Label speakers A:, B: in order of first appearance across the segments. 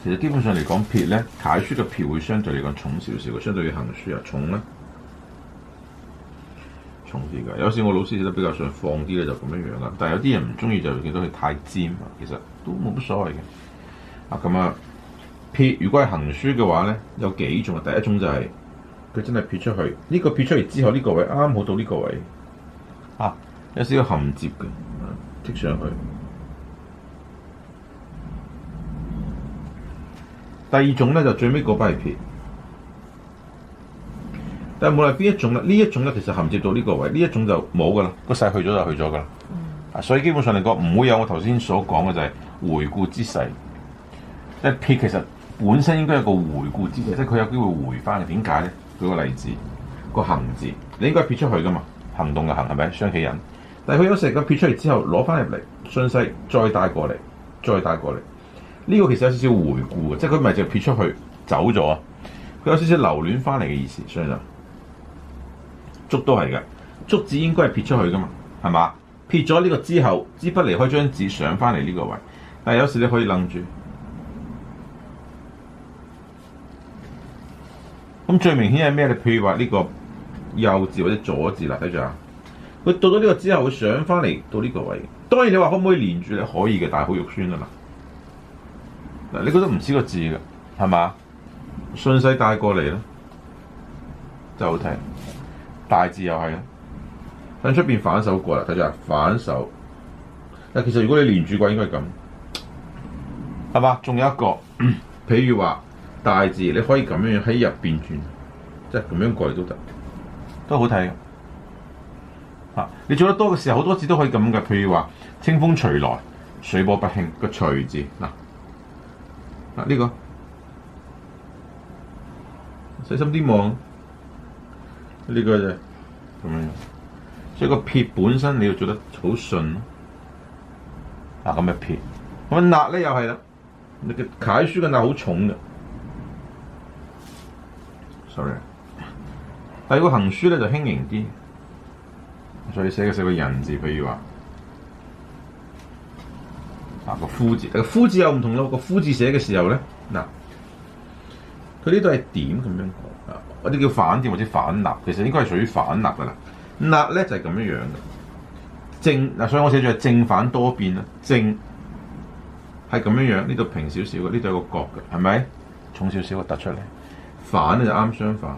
A: 其實基本上嚟講，撇咧楷書嘅撇會相對嚟講重少少嘅，相對於行書啊重咧，重啲嘅。有時我老師寫得比較上放啲咧，就咁樣樣啦。但係有啲人唔中意就見到佢太尖啊，其實都冇乜所謂嘅。啊咁啊，撇如果係行書嘅話咧，有幾種啊。第一種就係、佢真係撇出去，呢、個撇出嚟之後，呢、個位啱好到呢個位啊，有少少銜接嘅，剔上去。第二種咧就最尾嗰筆係撇，但係無論邊一種咧，呢一種咧其實銜接到呢個位，呢一種就冇噶啦，個勢去咗就去咗噶啦。所以基本上嚟講唔會有我頭先所講嘅就係回顧之勢。即係撇其實本身應該有個回顧之勢，即係佢有機會回翻嘅。點解咧？舉個例子，個行字你應該撇出去噶嘛，行動嘅行係咪雙企人？但係佢有時個撇出嚟之後攞翻入嚟，順勢再帶過嚟，再帶過嚟。呢個其實有少少回顧嘅，即係佢唔係淨係撇出去走咗啊，佢有少少留戀翻嚟嘅意思，所以就竹都係嘅，竹字應該係撇出去噶嘛，係嘛？撇咗呢個之後，支筆離開張紙上翻嚟呢個位，但係有時你可以愣住。咁最明顯係咩？你譬如話呢個右字或者左字啦，睇住啊，佢到咗呢個之後，會上翻嚟到呢個位。當然你話可唔可以連住咧？可以嘅，但係好肉酸啊嘛。嗱，你覺得唔似個字嘅係嘛？順勢帶過嚟啦，就好睇。大字又係啦，向出邊反手過啦，睇住啊，反手。嗱，其實如果你連住嘅話，應該係咁，係嘛？仲有一個，譬如話大字，你可以咁樣喺入邊轉，即係咁樣過嚟都得，都好睇嘅。嚇，你做得多嘅時候，好多字都可以咁嘅。譬如話清風隨來，水波不興個隨字嗱。呢個細心啲望，呢個就咁樣，所以個撇本身你要做得好順咯。咁嘅撇，咁捺咧又係啦，你嘅楷書嘅捺好重嘅 ，sorry。但係個行書咧就輕盈啲，所以寫個人字，譬如話。個夫字，個夫字又唔同咯。個夫字寫嘅時候咧，嗱，佢呢度係點咁樣講啊？我哋叫反點或者反捺，其實應該係屬於反捺噶啦。捺咧就係咁樣樣嘅正嗱，所以我寫住係正反多變啦。正係咁樣樣，呢度平少少嘅，呢度有個角嘅，係咪重少少嘅突出嚟？反咧就啱相反，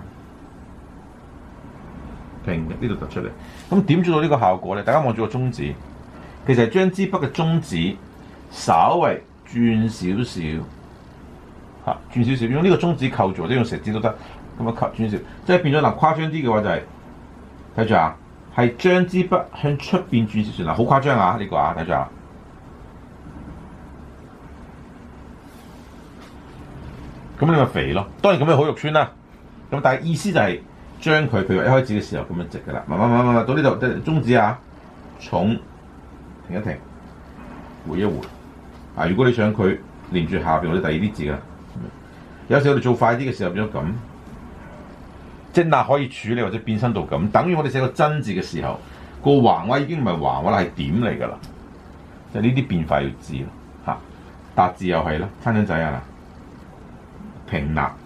A: 平嘅呢度突出嚟。咁點做到呢個效果咧？大家望住個中指，其實係將支筆嘅中指。稍微轉少少，轉少少，用呢個中指扣住或者用食指都得，咁樣扣轉少，即係變咗嗱。誇張啲嘅話就係睇住啊，係將支筆向出邊轉少少嗱，好誇張啊呢個啊，睇住啊，咁你咪肥咯。當然咁樣好肉酸啦，咁但係意思就係將佢，譬如話一開始嘅時候咁樣直噶啦，慢慢到呢度，中指啊，重停一停，回一回。如果你想佢連住下邊或者第二啲字啦，有時我哋做快啲嘅時候變咗咁，即係捺可以處理或者變身到咁，等於我哋寫個真字嘅時候，個橫位已經唔係橫位啦，係點嚟㗎啦。就呢啲變化要知咯嚇。達字又係啦，餐巾仔啊，平捺。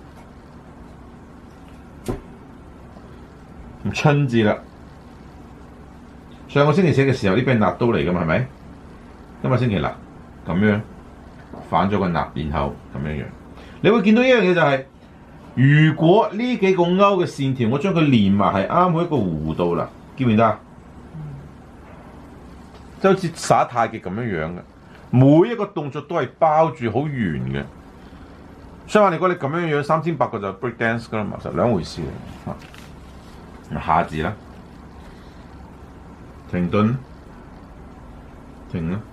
A: 咁春字啦，上個星期寫嘅時候呢邊捺刀嚟㗎嘛，係咪？今個星期捺。咁樣反咗個捺，然後咁樣樣，你會見到一樣嘢就係、如果呢幾個勾嘅線條，我將佢連埋係啱好一個弧度啦，見唔見得啊？就好似耍太極咁樣樣嘅，每一個動作都係包住好圓嘅。相反，如果你咁樣樣3800個就 break dance 噶啦嘛，實兩回事嚟。下字啦，停頓，停啦。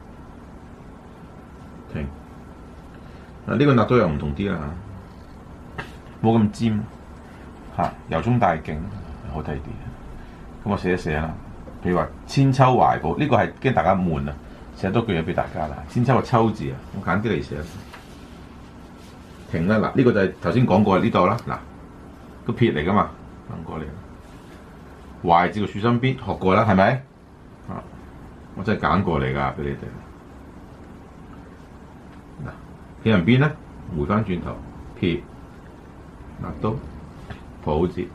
A: 呢個捺都有唔同啲啦，冇咁尖由中帶勁，好睇啲。咁我寫一寫啦，譬如話千秋懷抱，呢個係驚大家悶啊，寫多句嘢俾大家啦。千秋個秋字啊，我揀啲嚟寫。停啦，嗱，呢個就係頭先講過呢度啦，嗱，個撇嚟噶嘛，行過嚟。懷字個豎心邊學過啦，係咪？我真係揀過嚟㗎，俾你哋。嗱，企人邊咧， 回翻轉頭撇拿刀抱字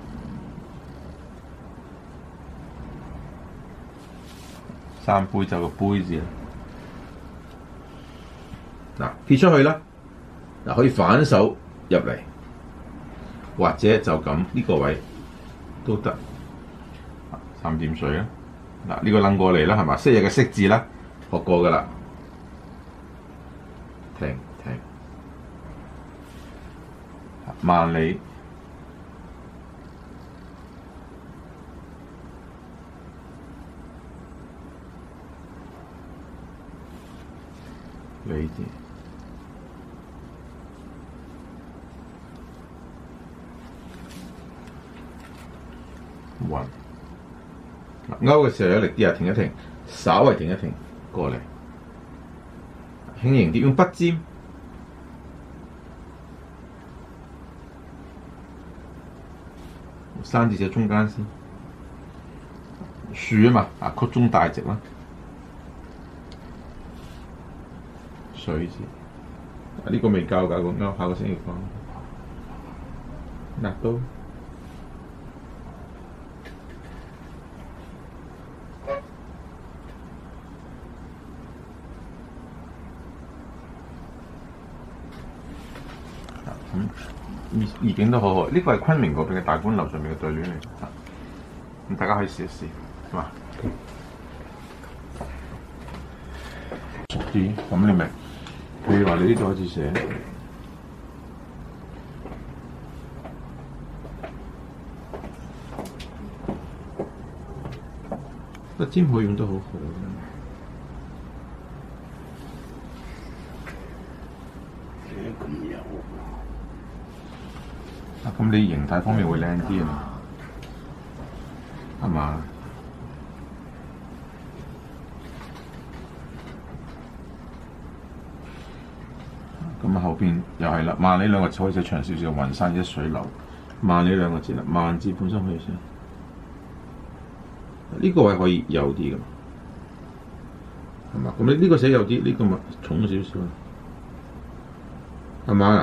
A: 三杯酒個杯字嗱撇出去啦，嗱可以反手入嚟，或者就咁呢個位都得。三點水啦，嗱呢個掕過嚟啦，係嘛？昔日嘅識字啦，學過噶啦，停萬里里字。雲勾嘅時候有力啲啊，停一停，稍微停一停，過嚟，輕盈啲，用筆尖，山字寫中間先，樹啊嘛，啊曲中帶直啦，水字，呢個未教㗎，個勾下個星期講，拿刀。意境都好好，呢個係昆明嗰邊嘅大觀樓上面嘅對聯嚟，咁大家可以試一試，係嘛？熟啲，咁你咪，譬如話你呢度開始寫，個尖可以用得好好。咁你形態方面會靚啲啊，係嘛？咁後邊又係啦，萬里兩個字可以寫長少少，雲山一水流。萬里兩個字啦，萬字本身可以寫，呢個位可以幼啲㗎，係嘛？咁你呢個寫幼啲，呢個咪重少少，係嘛？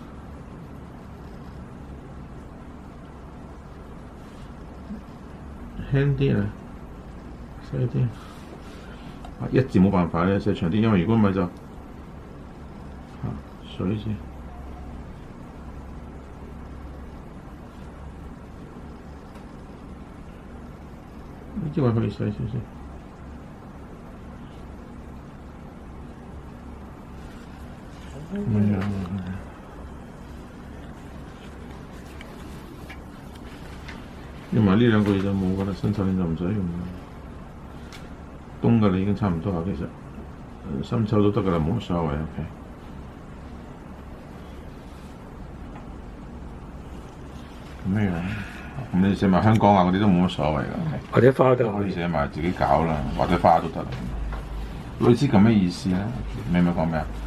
A: 輕啲啊，細啲。一字冇辦法咧，寫長啲，因為如果唔係就水字。呢啲位可以細少少。咁樣。用埋呢兩個月就冇噶啦，新手鏈就唔使用啦。冬嘅你已經差唔多啦，其實深秋都得噶啦，冇乜所謂。OK。咁樣，咁你寫埋香港啊嗰啲都冇乜所謂噶。
B: 或者花都
A: 可以寫埋自己搞啦，或者花都得。類似咁嘅意思啦，明唔明講咩啊？